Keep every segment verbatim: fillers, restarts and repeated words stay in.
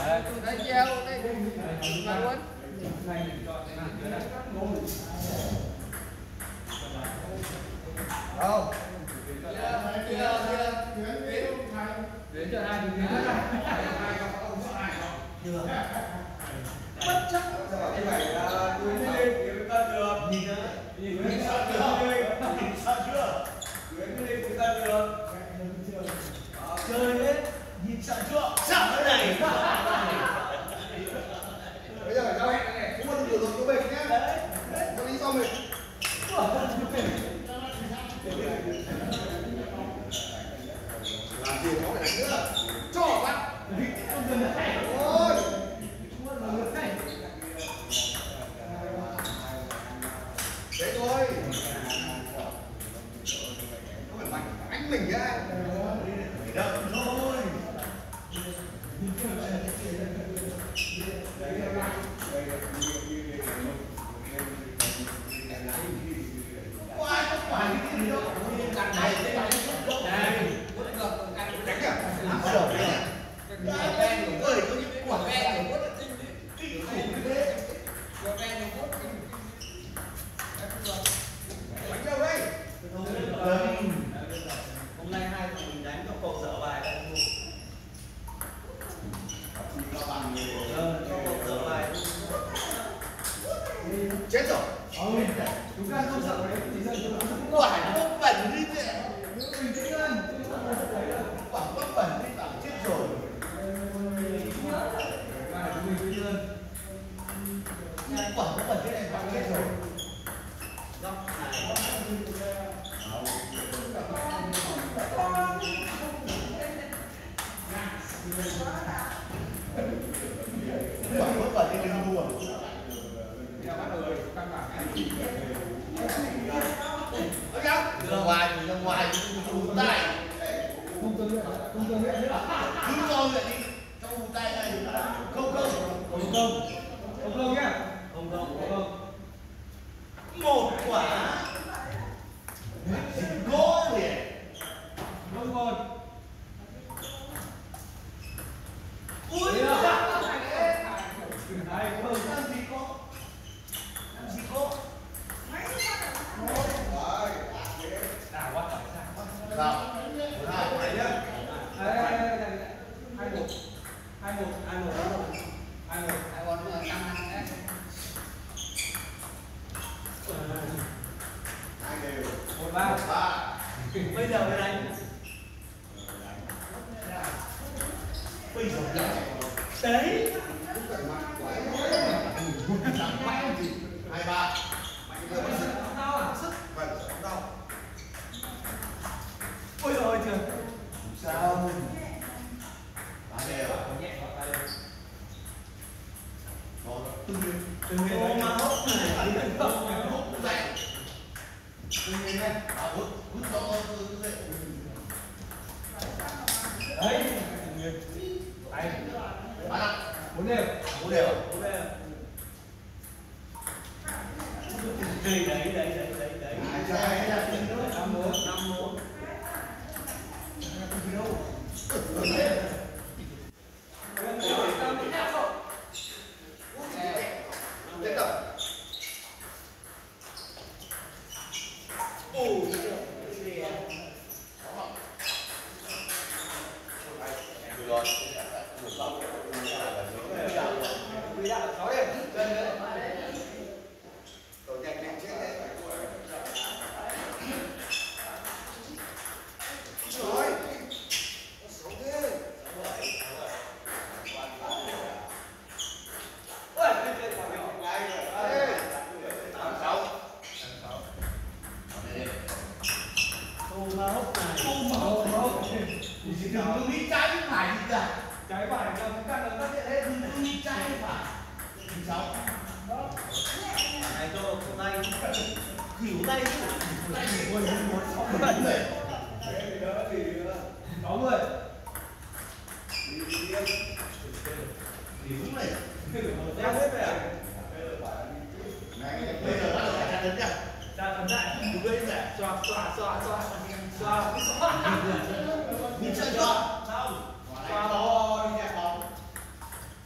Đây treo đây mà luôn. Đâu? Kia kia kia. Đến cho hai đến hai không có ai không? Được. Bất chấp. Như vậy là tôi lên thì ta được. Nhìn nữa. Nhìn sợ chưa? Nhìn sợ chưa? Tuyến lên thì ta được. Chơi hết. Nhìn sợ chưa? Sợ cái này. Bây giờ phải giao hẹn này. Không có được rồi cho mình nhé. Đấy. Cho đi sau mình. Làm gì có cái này nữa. Cho bạn. Ôi. Thế thôi. Không phải mạnh anh mình nhá. Đợi thôi. Có ai không phải cái gì đâu. Cạnh này thế này. Này. Cạnh à? Bắt đầu đấy. Cái ven của tôi có những quả ven của rất là kinh khủng thế. Quả ven của rất kinh. Đánh đâu đây? Hôm nay hai thằng mình đánh cho cậu dở bài đấy. Cho cậu dở bài. Chết rồi. Chúng ta không sợ đấy. Quả nó bẩn đi thế. Bình tĩnh hơn. Quả nó bẩn đi bảo chết rồi. Quả nó bẩn thế này bảo chết rồi. Góc này. Quả nó bẩn thế đừng đùa. Ra ngoài thì ra ngoài chú tay không cơ nguyện không cơ nguyện nữa cứ cho nguyện đi cho chú tay này không không không không không không nhá không không không không một quả gỗ liền không một ui này không làm gì có làm gì có đảo quá đảo một hai bảy nhá hai một hai một hai một hai một hai một hai một là năm năm đấy hai đều một ba ba bây giờ mới đánh bây giờ đấy hai ba ôi rồi chưa sao bán đều nhẹ vào tay nó từng từng người mà hốt này đi đến không mà hốt cũng dậy từng người này à hút hút cho tôi dậy đấy từng người tay bán ạ bốn đều bốn đều bốn đều đấy đấy đấy đấy đấy đấy năm một năm một đừng có nghĩ trái với phải gì cả. Trái phải là các là các điện hết, đừng có nghĩ trái với phải. Thì sao? Đó. Này cho cổ tay, khỉu tay chứ. Tay thì muốn muốn sáu mươi. Thế thì đỡ thì sáu mươi. Đi đi đi. Thì đúng này. Ra hết rồi à? Này, bây giờ bắt đầu ra đến nhá. Ra tấn lại, đúng đấy nhỉ? Xoa xoa xoa xoa xoa xoa. Nhìn chơi chưa? Không. Xoa thôi, nhẹ bóng.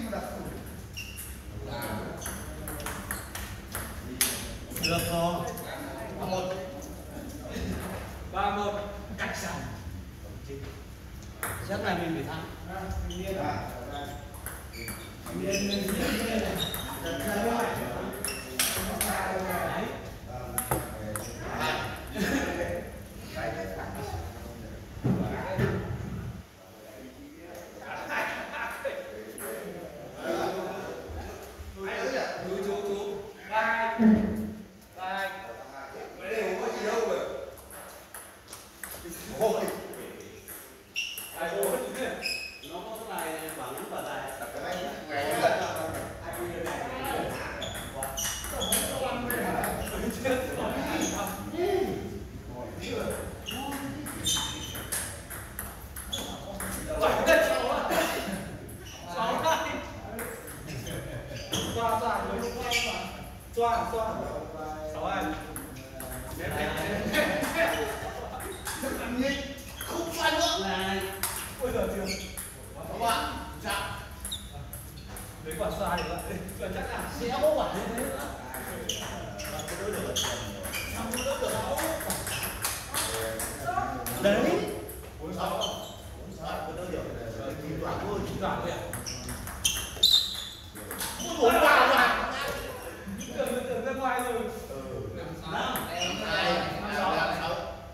Được rồi. Ba một. Ba một. Cách sẵn. Chắc là mình phải thắng. Mình điên à? Mình điên, mình điên, mình điên. Đặt ra rồi. Đấy. Xoa, xoa. Sáu anh. Không xoa nữa. Này. Ôi giời chưa. Các bạn, sao? Đấy quả xoa được ạ. Chắc là sẽ có quả như thế nữa. Không đỡ được. Không đỡ được đâu. Đấy. Bốn sáu. Bốn sáu không đỡ được. Chỉ đoạn thôi, chỉ đoạn thôi ạ. Muốn bốn vào rồi. Tưởng tưởng ra ngoài rồi. Năm, hai, sáu, sáu.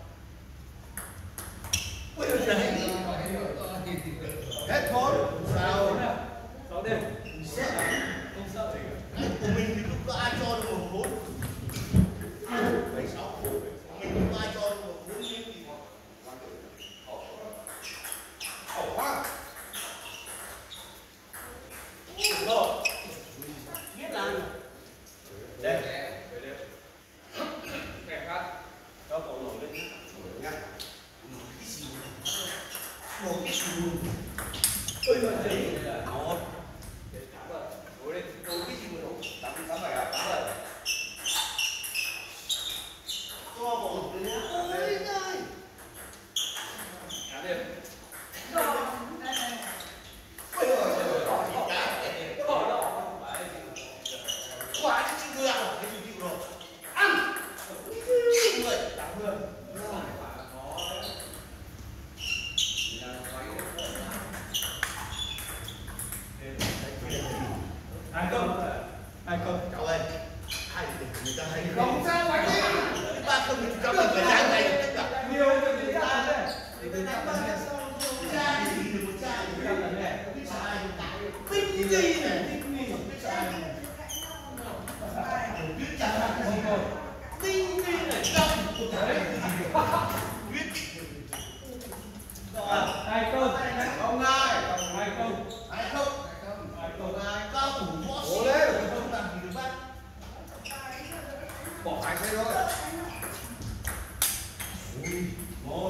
Ui giời đấy. Hết bốn. Sáu. Sáu đều. Không sợ gì cả. Của mình thì lúc có ai cho được một bốn. Bảy sáu. Mình không có ai cho được một bốn nhưng thì khổ quá. Rồi. Biết là đây. Kẹp phát. Cho cậu nổi lên nhá. Một cái xù. Ôi giời ơi. Một. Ngồi lên. Một cái xù đủ. Tám tám bảy à? Tám bảy. Cho cậu nổi lên nhá. Ôi giời. Nhá đi. Rồi. Ôi giời ơi. Bỏ đó. Quả chứ chưa ăn cái gì chịu rồi. Ăn. Người. Tám mươi. Hai không. Hai không. Cậu ơi. Hai thì người ta hay. Không sao phải đi. Ba không thì cho mình phải đánh này tất cả. Nhiều cho người ta đây. Thì người ta bán cha thì được một cha thì người ta này. Biết sai tinh gì này, tinh gì biết sai này. Biết chẳng hạn cái gì rồi. Tinh gì này trong một cái biết. Rồi, hai không. Không ai. Hai không. Hai không. Hai không. Cao thủ võ sĩ không làm gì được bắt. Bỏ hai cái thôi. Một.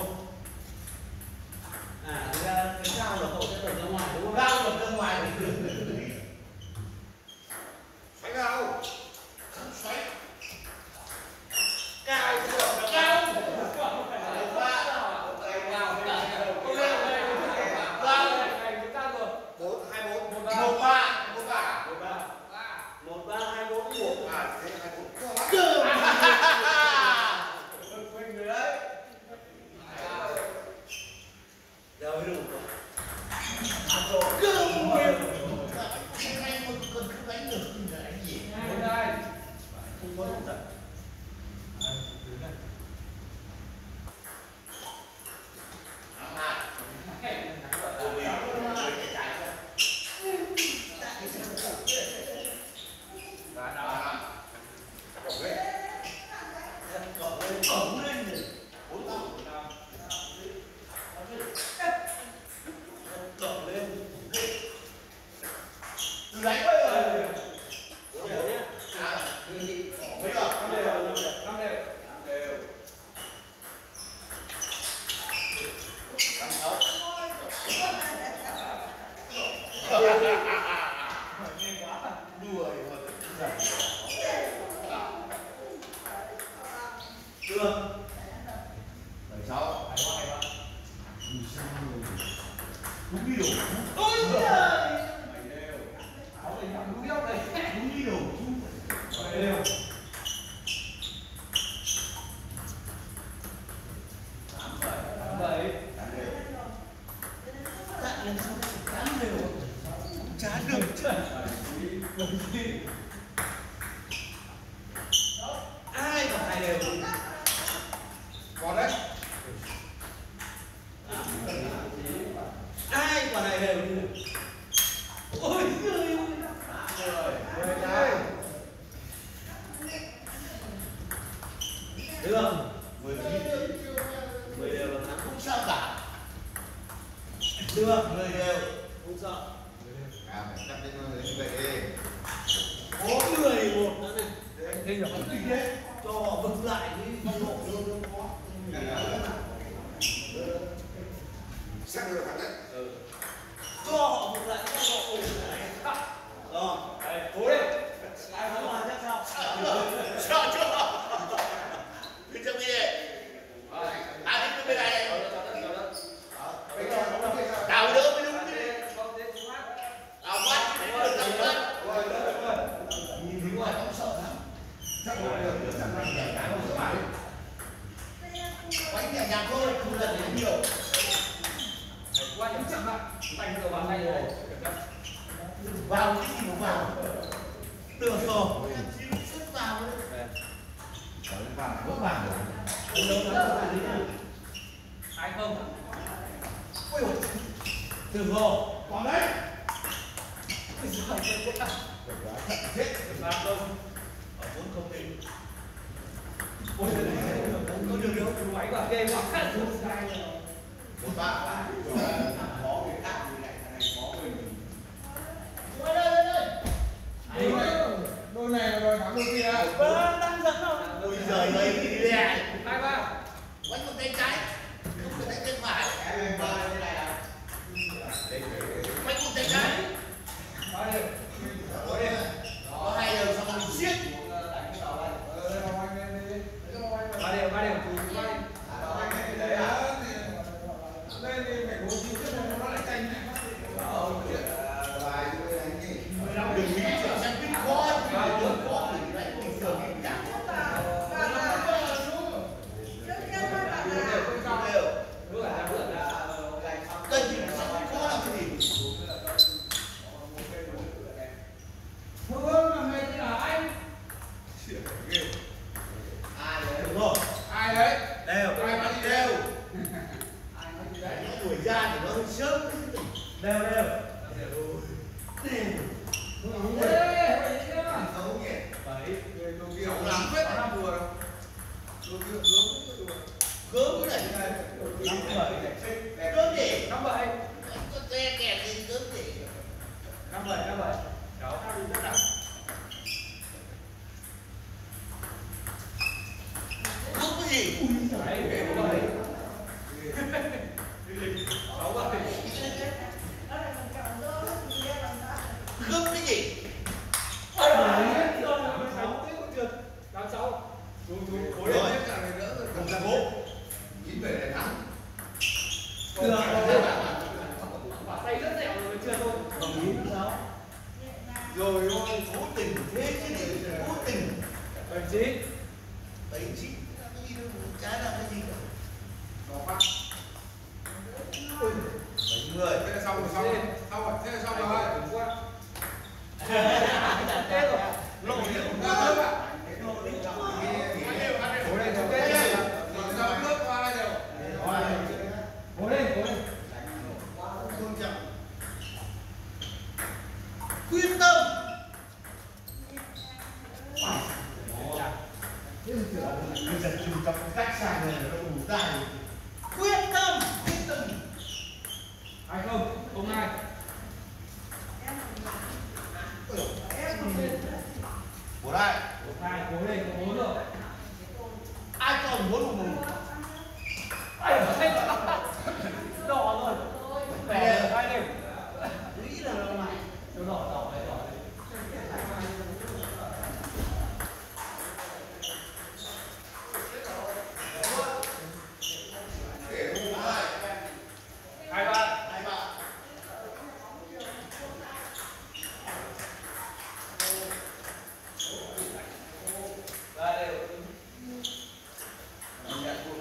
À, cái dao là cậu sẽ đẩy ra ngoài đúng không? Dao đẩy ra ngoài thì được. Xoáy vào. Xoáy. Cao. Cao. Một ba. Một ba. Một ba. Một ba hai bốn một. À, thế hai bốn. Quên người đấy. Đâu đủ. Cơm nguyên. Anh một con cứ đánh được thì là đánh gì? Đến đây. Không có đúng thật. Cổng lên rồi. Bốn năm. Cổng lên. Từ đánh bây giờ. Bốn đều nhé. À, mấy giờ? Năm đều, năm đều. Năm đều. Đều. Năm sáu. Đùa rồi. Chưa? Bảy sáu. Hay quá, hay quá. Đúng đi đủ. Ôi giời. Bảy đều. Ai còn hai đều. Còn đấy. Ai còn hai đều. Ôi giời. Rồi đây. Được không? mười mười đều là thắng không sao cả. Được, mười đều không sợ. À, phải cắt đến như vậy đi. Có mười một nữa này. Đây là không tính đấy. Cho họ vực lại đi phong độ luôn không có. Sắc được thắng đấy. Ừ. Cho họ vực lại cho họ ổn lại. Rồi, đây, cố đi. Ai thắng hòa chắc sao? Sợ chưa? Đi trong đi. À, đi bên này. Đào đỡ mới đúng đi. Đào quát, đào quát. Nhìn thấy ngoài không sợ lắm. Chắc là được, chắc là nhẹ nhàng không sợ phải. Quánh nhẹ nhàng thôi, không cần đến nhiều. Qua những chậm ạ. Tay vừa vào tay rồi. Vào cái gì mà vào. Được rồi. Sức vào đấy. Vào, bước vào. Ai không? Ôi dồi. Được rồi. Còn đấy. Ôi giời, chết quá. Chết. Làm không? Ở vốn không định. Ôi giời, có đường đâu. Máy quả kê quả khát. Một ba. Khó người khác người này, thằng này khó mình. Ôi đây, đây, đây. Đôi này là đòi thắng đôi kia. Vâng, đang dẫn rồi. Ôi giời ơi, đi nè. Hai ba. Quánh một tay trái. Không phải tay chân phải. Em ba như này à? Quánh một tay trái. Ba đều. Có hai đều xong rồi siết. Ba đều, ba đều. Đây thì phải bố trí trước rồi nó lại tranh này. Đừng nghĩ chuyện sang biết khó. Đừng khó thì lại bình thường thì chẳng. Đây thì sang khó làm cái gì? Phương là mày chứ là anh. Ai đấy? Đúng rồi. Ai đấy? Đều. Ai mà đi đều? Đuổi ra thì nó hơi sớm. Đều, đều. Xấu nhỉ? Bảy. Xấu lắm hết. Gớm cái này. Năm bảy. Gớm gì? Năm bảy. Có xe kẹt gì gớm gì? Năm bảy, năm bảy. Cháu đi rất là. Gớm cái gì? Đấy, bảy. Sáu bảy. Gớm cái gì? Ôi giời, rồi tám sáu tiếp trượt. tám sáu. Xuống xuống khối Rồi, lên. không ra cố. Chín về để thắng. Được. Quả tay rất dẻo rồi chưa thôi. Đồng ý sao? Rồi ôi, cố tình thế chứ gì? Cố tình. Bảy chín. Bảy chín. Cái gì đâu, trái là cái gì cả. Đó phát. Bảy mười. Thế là xong rồi, xong rồi. Xong rồi, thế là xong rồi. Đúng quá. Thế rồi. Lộ liễu Ra quá. lớp ạ. Lộ liễu quá. Cố lên, cố lên. Ra lớp qua đây đều. Cố lên, cố lên. Không chậm. Quyết tâm. Bây giờ chùm trong cách xa này nó đủ dài. Quyết tâm. Quyết tâm. Hai không, không hai. Của đây. Một hai, cố lên, có bốn rồi. Ai còn muốn một mùng? Đỏ rồi. Hai đều. Hai đều. Nghĩ là nó này. Đỏ đỏ này đỏ. Hai ba. Hai ba. Ba đều. Nhận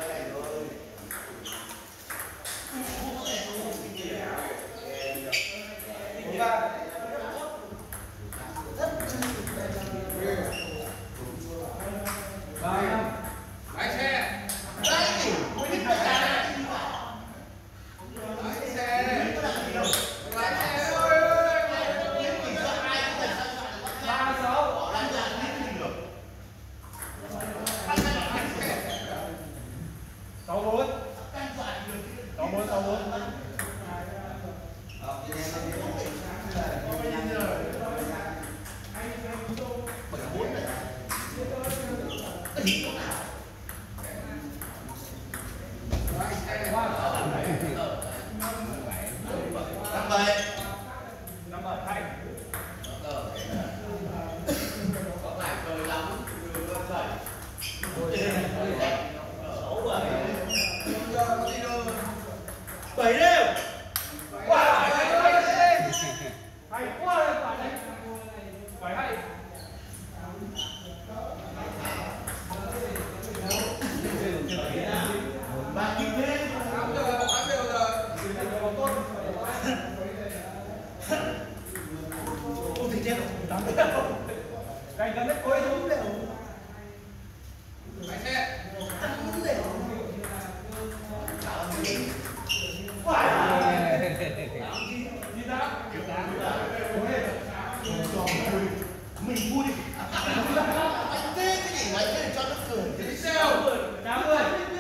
Cái gần đấy coi đúng đều. Phải xe. Đúng đều. Mình vui. Anh tê cái gì vậy? Cho nó cười. Cảm ơn.